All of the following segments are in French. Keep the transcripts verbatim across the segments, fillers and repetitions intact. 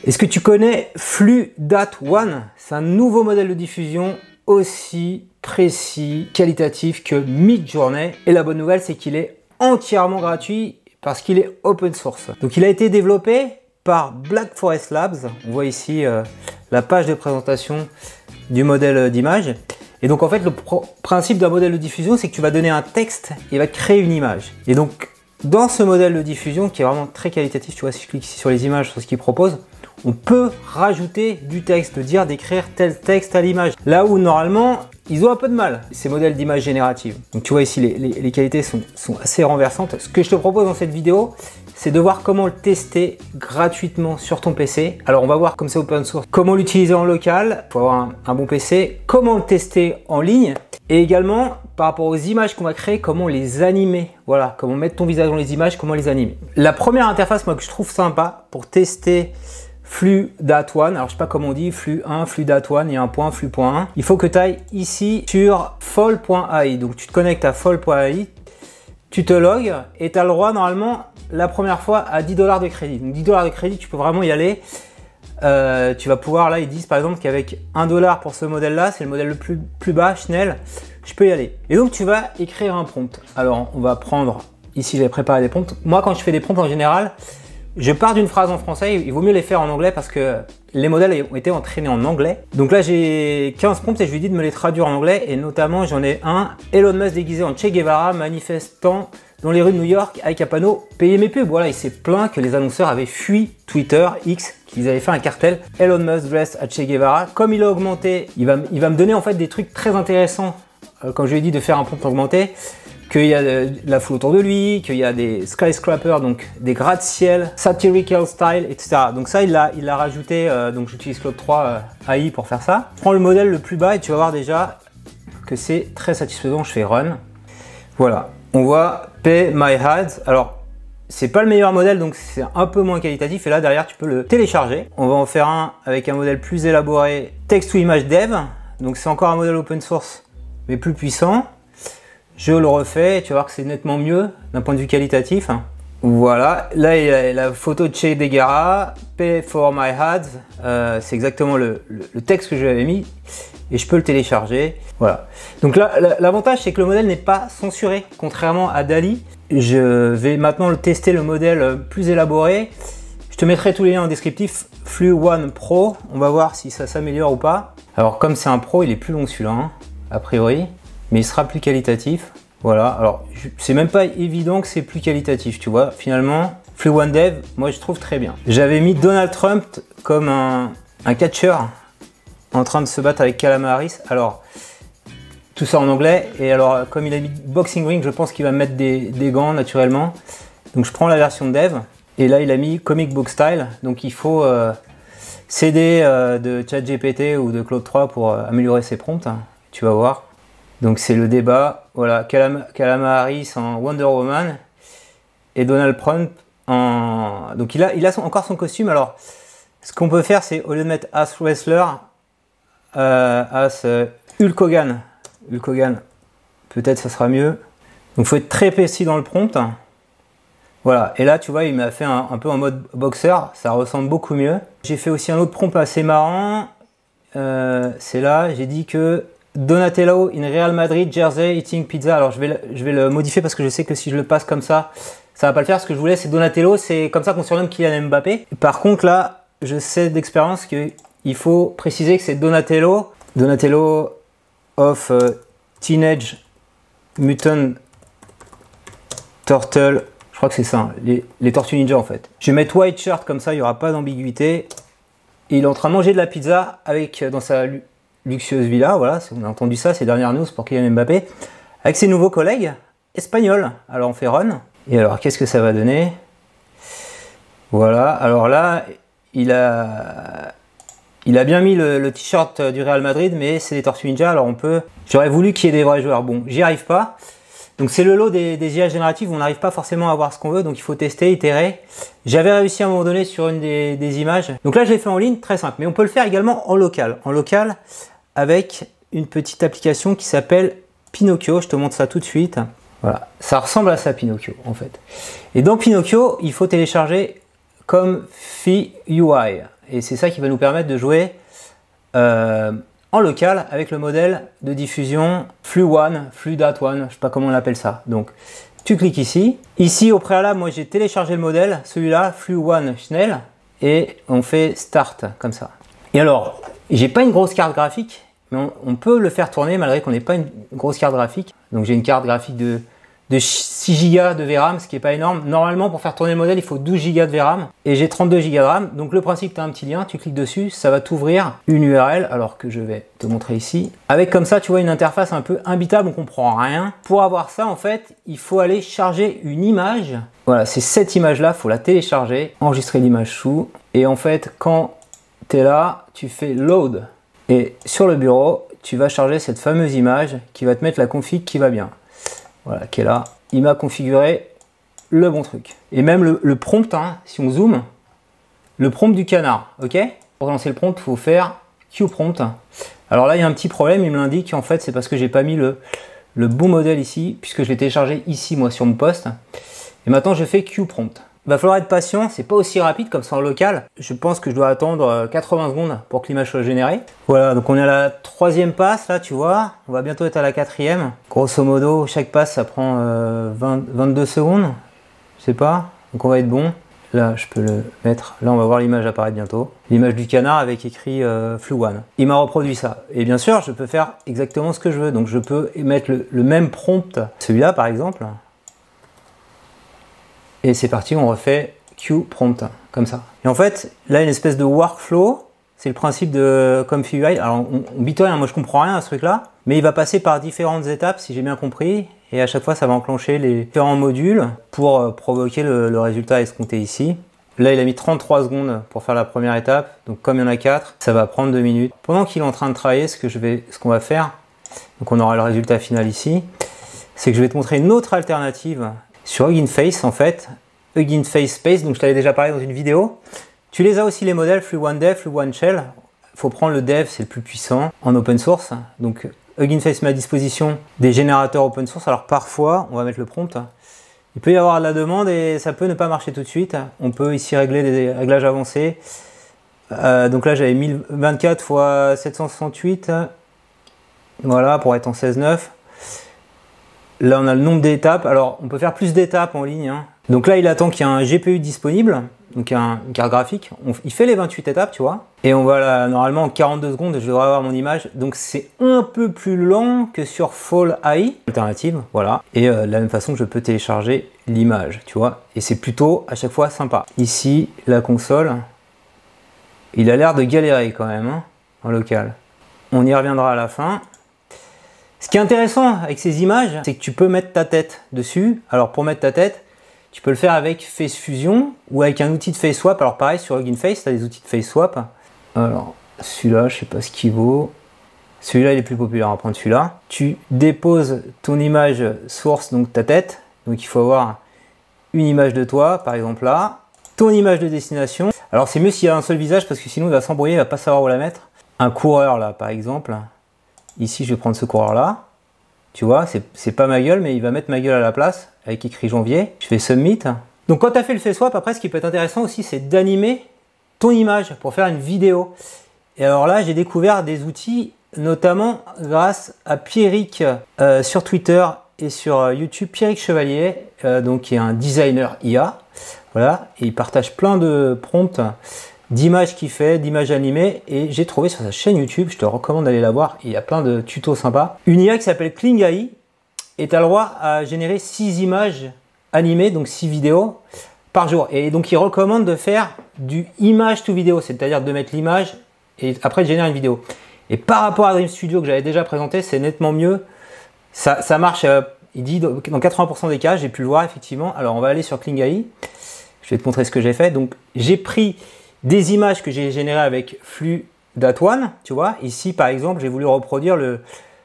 Est-ce que tu connais FluDat One? C'est un nouveau modèle de diffusion aussi précis, qualitatif que Midjourney. Et la bonne nouvelle, c'est qu'il est entièrement gratuit parce qu'il est open source. Donc il a été développé par Black Forest Labs. On voit ici euh, la page de présentation du modèle d'image. Et donc en fait, le principe d'un modèle de diffusion, c'est que tu vas donner un texte et il va créer une image. Et donc dans ce modèle de diffusion qui est vraiment très qualitatif, tu vois, si je clique ici sur les images, sur ce qu'il propose, on peut rajouter du texte, dire d'écrire tel texte à l'image. Là où normalement, ils ont un peu de mal, ces modèles d'images génératives. Donc tu vois ici, les, les, les qualités sont, sont assez renversantes. Ce que je te propose dans cette vidéo, c'est de voir comment le tester gratuitement sur ton P C. Alors on va voir, comme c'est open source, comment l'utiliser en local, il faut avoir un, un bon P C, comment le tester en ligne, et également par rapport aux images qu'on va créer, comment les animer. Voilà, comment mettre ton visage dans les images, comment les animer. La première interface, moi, que je trouve sympa pour tester FluDat One, alors je sais pas comment on dit, Flu un, FluDat One, il y a un point, Flu.un. Il faut que tu ailles ici sur Fold point A I. Donc tu te connectes à Fold point A I, tu te logs et tu as le droit normalement la première fois à dix dollars de crédit. Donc dix dollars de crédit, tu peux vraiment y aller. Euh, tu vas pouvoir, là ils disent par exemple qu'avec un dollar pour ce modèle là, c'est le modèle le plus, plus bas, Schnell, je peux y aller. Et donc tu vas écrire un prompt. Alors on va prendre, ici j'ai préparé des prompts. Moi quand je fais des prompts en général, je pars d'une phrase en français, il vaut mieux les faire en anglais parce que les modèles ont été entraînés en anglais. Donc là j'ai quinze prompts et je lui dis de me les traduire en anglais et notamment j'en ai un, Elon Musk déguisé en Che Guevara manifestant dans les rues de New York avec un panneau « Payez mes pubs ». Voilà, il s'est plaint que les annonceurs avaient fui Twitter, X, qu'ils avaient fait un cartel. Elon Musk dressed à Che Guevara. Comme il a augmenté, il va, il va me donner en fait des trucs très intéressants euh, quand je lui ai dit de faire un prompt augmenté. Qu'il y a de la foule autour de lui, qu'il y a des skyscrapers, donc des gratte-ciel, satirical style, et cetera. Donc ça, il l'a il l'a rajouté, euh, donc j'utilise Claude trois euh, A I pour faire ça. Je prends le modèle le plus bas et tu vas voir déjà que c'est très satisfaisant. Je fais Run. Voilà, on voit Pay My Ads. Alors, c'est pas le meilleur modèle, donc c'est un peu moins qualitatif. Et là, derrière, tu peux le télécharger. On va en faire un avec un modèle plus élaboré, Text to Image Dev. Donc c'est encore un modèle open source, mais plus puissant. Je le refais, tu vas voir que c'est nettement mieux d'un point de vue qualitatif. Voilà, là il y a la photo de Che Guevara, Pay for my ads, euh, c'est exactement le, le, le texte que je lui avais mis et je peux le télécharger. Voilà, donc là l'avantage c'est que le modèle n'est pas censuré, contrairement à DALL-E. Je vais maintenant le tester, le modèle plus élaboré. Je te mettrai tous les liens en descriptif. Flu One Pro, on va voir si ça s'améliore ou pas. Alors comme c'est un Pro, il est plus long celui-là, hein, a priori. Mais il sera plus qualitatif. Voilà, alors c'est même pas évident que c'est plus qualitatif, tu vois. Finalement, Flu One Dev, moi je trouve très bien. J'avais mis Donald Trump comme un, un catcheur en train de se battre avec Kamala Harris. Alors, tout ça en anglais. Et alors, comme il a mis Boxing Ring, je pense qu'il va mettre des, des gants naturellement. Donc je prends la version Dev. Et là, il a mis Comic Book Style. Donc il faut euh, s'aider euh, de ChatGPT ou de Claude trois pour euh, améliorer ses prompts. Tu vas voir. Donc c'est le débat, voilà, Kamala Harris en Wonder Woman et Donald Trump en... Donc il a, il a son, encore son costume. Alors ce qu'on peut faire, c'est au lieu de mettre As Wrestler, euh, As euh, Hulk Hogan. Hulk Hogan, peut-être ça sera mieux. Donc il faut être très précis dans le prompt. Voilà, et là tu vois, il m'a fait un, un peu en mode boxeur, ça ressemble beaucoup mieux. J'ai fait aussi un autre prompt assez marrant. Euh, c'est là, j'ai dit que Donatello in Real Madrid jersey eating pizza. Alors je vais, le, je vais le modifier parce que je sais que si je le passe comme ça, ça va pas le faire. Ce que je voulais, c'est Donatello, c'est comme ça qu'on surnomme Kylian Mbappé. Par contre là, je sais d'expérience qu'il faut préciser que c'est Donatello, Donatello of uh, Teenage Mutant Turtle. Je crois que c'est ça, les, les Tortues Ninja en fait. Je vais mettre white shirt comme ça, il n'y aura pas d'ambiguïté. Et il est en train de manger de la pizza avec dans sa luxueuse villa, voilà, on a entendu ça, ces dernières news pour Kylian Mbappé, avec ses nouveaux collègues espagnols. Alors on fait Run, et alors qu'est-ce que ça va donner? Voilà, alors là, il a, il a bien mis le, le t-shirt du Real Madrid, mais c'est des Tortues Ninja, alors on peut... J'aurais voulu qu'il y ait des vrais joueurs, bon, j'y arrive pas. Donc c'est le lot des, des I A génératives, on n'arrive pas forcément à avoir ce qu'on veut, donc il faut tester, itérer. J'avais réussi à un moment donné sur une des, des images. Donc là je l'ai fait en ligne, très simple, mais on peut le faire également en local. En local, avec une petite application qui s'appelle Pinocchio. Je te montre ça tout de suite. Voilà, ça ressemble à ça Pinocchio en fait. Et dans Pinocchio, il faut télécharger comme F I U I. Et c'est ça qui va nous permettre de jouer euh, en local avec le modèle de diffusion Flux One, Flux Dat One, je ne sais pas comment on appelle ça. Donc tu cliques ici. Ici au préalable, moi j'ai téléchargé le modèle, celui-là, Flux One Schnell, et on fait Start comme ça. Et alors, j'ai pas une grosse carte graphique, mais on, on peut le faire tourner malgré qu'on n'ait pas une grosse carte graphique. Donc j'ai une carte graphique de, de six gigas de V RAM, ce qui n'est pas énorme. Normalement, pour faire tourner le modèle, il faut douze gigas de V RAM et j'ai trente-deux gigas de RAM. Donc le principe, tu as un petit lien, tu cliques dessus, ça va t'ouvrir une U R L, alors que je vais te montrer ici. Avec comme ça, tu vois une interface un peu imbitable, on comprend rien. Pour avoir ça, en fait, il faut aller charger une image. Voilà, c'est cette image-là, il faut la télécharger, enregistrer l'image sous. Et en fait, quand tu es là, tu fais load. Et sur le bureau, tu vas charger cette fameuse image qui va te mettre la config qui va bien. Voilà, qui est là. Il m'a configuré le bon truc. Et même le, le prompt, hein, si on zoome, le prompt du canard, ok? Pour lancer le prompt, il faut faire qprompt. Alors là, il y a un petit problème, il me l'indique. En fait, c'est parce que j'ai pas mis le, le bon modèle ici, puisque je l'ai téléchargé ici, moi, sur mon poste. Et maintenant, je fais qprompt. Il va falloir être patient, c'est pas aussi rapide comme ça en local. Je pense que je dois attendre quatre-vingts secondes pour que l'image soit générée. Voilà, donc on est à la troisième passe là, tu vois. On va bientôt être à la quatrième. Grosso modo, chaque passe ça prend euh, vingt, vingt-deux secondes. Je sais pas, donc on va être bon. Là, je peux le mettre. Là, on va voir l'image apparaître bientôt. L'image du canard avec écrit euh, Flux One. Il m'a reproduit ça. Et bien sûr, je peux faire exactement ce que je veux. Donc je peux mettre le, le même prompt. Celui-là par exemple. Et c'est parti, on refait qprompt, comme ça. Et en fait, là, une espèce de workflow, c'est le principe de Comfy U I. Alors, on, on bitoye, hein, moi je comprends rien à ce truc-là, mais il va passer par différentes étapes, si j'ai bien compris, et à chaque fois, ça va enclencher les différents modules pour euh, provoquer le, le résultat escompté ici. Là, il a mis trente-trois secondes pour faire la première étape, donc comme il y en a quatre, ça va prendre deux minutes. Pendant qu'il est en train de travailler, ce que je vais, ce qu'on va faire, donc on aura le résultat final ici, c'est que je vais te montrer une autre alternative. Sur Hugging Face, en fait, Hugging Face Space, donc je t'avais déjà parlé dans une vidéo. Tu les as aussi les modèles Flux One Dev, Flux One Shell. Il faut prendre le Dev, c'est le plus puissant en open source. Donc Hugging Face met à disposition des générateurs open source. Alors parfois, on va mettre le prompt. Il peut y avoir de la demande et ça peut ne pas marcher tout de suite. On peut ici régler des réglages avancés. Euh, donc là, j'avais mille vingt-quatre fois sept cent soixante-huit. Voilà, pour être en seize neuf. Là, on a le nombre d'étapes. Alors, on peut faire plus d'étapes en ligne. Hein. Donc là, il attend qu'il y ait un G P U disponible, donc un, une carte graphique. On, il fait les vingt-huit étapes, tu vois. Et on va là, normalement, en quarante-deux secondes, je devrais avoir mon image. Donc, c'est un peu plus lent que sur Fall A I. Alternative, voilà. Et euh, de la même façon, je peux télécharger l'image, tu vois. Et c'est plutôt, à chaque fois, sympa. Ici, la console. Il a l'air de galérer quand même, hein, en local. On y reviendra à la fin. Ce qui est intéressant avec ces images, c'est que tu peux mettre ta tête dessus. Alors pour mettre ta tête, tu peux le faire avec Face Fusion ou avec un outil de Face Swap. Alors pareil, sur Hugging Face, tu as des outils de Face Swap. Alors celui-là, je sais pas ce qu'il vaut. Celui-là, il est plus populaire, on va prendre celui-là. Tu déposes ton image source, donc ta tête. Donc il faut avoir une image de toi, par exemple là. Ton image de destination. Alors c'est mieux s'il y a un seul visage parce que sinon il va s'embrouiller, il va pas savoir où la mettre. Un coureur là, par exemple. Ici, je vais prendre ce coureur-là. Tu vois, c'est pas ma gueule, mais il va mettre ma gueule à la place, avec écrit janvier. Je fais Submit. Donc, quand tu as fait le Face Swap, après, ce qui peut être intéressant aussi, c'est d'animer ton image pour faire une vidéo. Et alors là, j'ai découvert des outils, notamment grâce à Pierrick euh, sur Twitter et sur YouTube. Pierrick Chevalier, euh, donc, qui est un designer I A. Voilà, et il partage plein de prompts d'images qu'il fait, d'images animées, et j'ai trouvé sur sa chaîne YouTube, je te recommande d'aller la voir, il y a plein de tutos sympas, une I A qui s'appelle Kling A I, et tu as le droit à générer six images animées, donc six vidéos par jour. Et donc il recommande de faire du image to vidéo, c'est-à-dire de mettre l'image et après de générer une vidéo. Et par rapport à Dream Studio que j'avais déjà présenté, c'est nettement mieux. Ça, ça marche, euh, il dit dans quatre-vingts pour cent des cas, j'ai pu le voir effectivement. Alors on va aller sur Kling A I, je vais te montrer ce que j'ai fait. Donc j'ai pris des images que j'ai générées avec Flux Dat One, tu vois. Ici, par exemple, j'ai voulu reproduire le...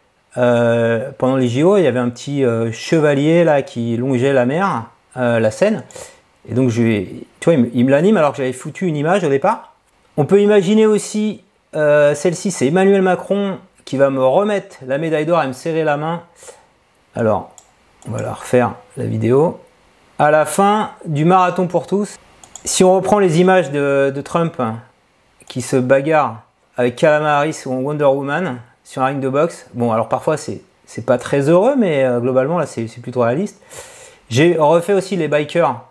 Euh, pendant les J O, il y avait un petit euh, chevalier là qui longeait la mer, euh, la Seine. Et donc, je vais, tu vois, il me, il me l'anime alors que j'avais foutu une image au départ. On peut imaginer aussi, euh, celle-ci, c'est Emmanuel Macron qui va me remettre la médaille d'or et me serrer la main. Alors, on va la refaire, la vidéo. À la fin du marathon pour tous, si on reprend les images de, de Trump qui se bagarre avec Calamaris ou Wonder Woman sur un ring de boxe. Bon, alors parfois c'est c'est pas très heureux, mais euh, globalement là c'est plutôt réaliste. J'ai refait aussi les bikers,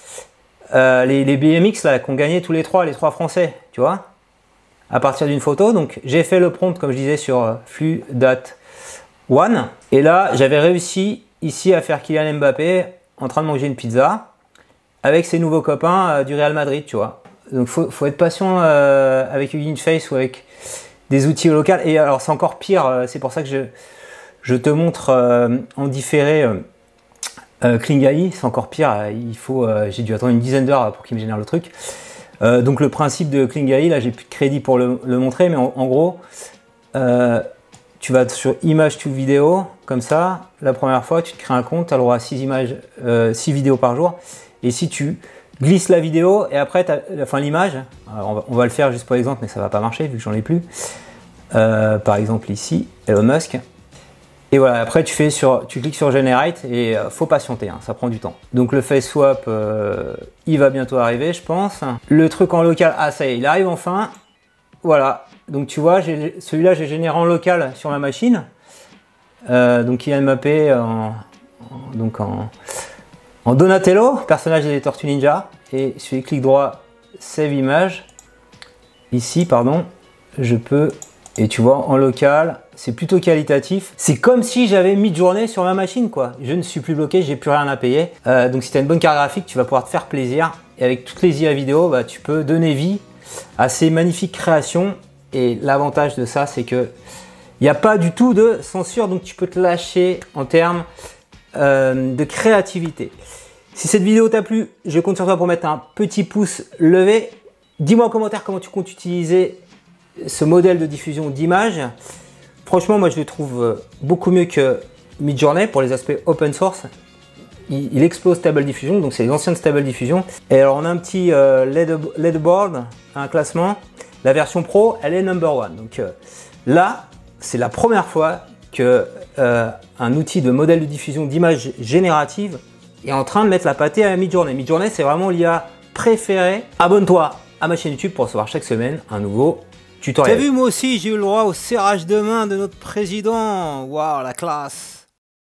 euh, les, les B M X là qui ont gagné tous les trois, les trois français, tu vois, à partir d'une photo. Donc j'ai fait le prompt comme je disais sur euh, flux date one, et là j'avais réussi ici à faire Kylian Mbappé en train de manger une pizza avec ses nouveaux copains euh, du Real Madrid, tu vois. Donc faut, faut être patient euh, avec Hugging Face ou avec des outils locaux. Et alors c'est encore pire, euh, c'est pour ça que je, je te montre euh, en différé euh, euh, Klingai, c'est encore pire. Euh, il faut, euh, j'ai dû attendre une dizaine d'heures pour qu'il me génère le truc. Euh, donc le principe de Klingai, là j'ai plus de crédit pour le, le montrer, mais en, en gros, euh, tu vas sur image to vidéo, comme ça, la première fois tu te crées un compte, tu as le droit à six images, euh, six vidéos par jour. Et si tu glisses la vidéo et après enfin l'image, on, on va le faire juste pour l'exemple, mais ça va pas marcher vu que j'en ai plus. Euh, par exemple ici, Elon Musk. Et voilà, après tu fais sur, tu cliques sur Generate et euh, faut patienter, hein, ça prend du temps. Donc le face swap, euh, il va bientôt arriver, je pense. Le truc en local, ah ça y est, il arrive enfin. Voilà, donc tu vois, celui-là j'ai généré en local sur ma machine. Euh, donc il y a Mbappé en, en, donc en En Donatello, personnage des Tortues Ninja, et sur les clics droit, save image. Ici, pardon, je peux, et tu vois, en local, c'est plutôt qualitatif. C'est comme si j'avais Midjourney sur ma machine, quoi. Je ne suis plus bloqué, j'ai plus rien à payer. Euh, donc si tu as une bonne carte graphique, tu vas pouvoir te faire plaisir. Et avec toutes les I A vidéo, bah, tu peux donner vie à ces magnifiques créations. Et l'avantage de ça, c'est que il n'y a pas du tout de censure, donc tu peux te lâcher en termes Euh, de créativité. Si cette vidéo t'a plu, je compte sur toi pour mettre un petit pouce levé. Dis-moi en commentaire comment tu comptes utiliser ce modèle de diffusion d'images. Franchement, moi je le trouve beaucoup mieux que Midjourney pour les aspects open source. Il, il explose Stable Diffusion, donc c'est les anciennes Stable Diffusion. Et alors on a un petit euh, leaderboard, un classement. La version pro, elle est number one. Donc euh, là, c'est la première fois que euh, un outil de modèle de diffusion d'images générative est en train de mettre la pâtée à Midjourney. Midjourney, c'est vraiment l'I A préférée. Abonne-toi à ma chaîne YouTube pour recevoir chaque semaine un nouveau tutoriel. T'as vu, moi aussi, j'ai eu le droit au serrage de main de notre président. Waouh, la classe!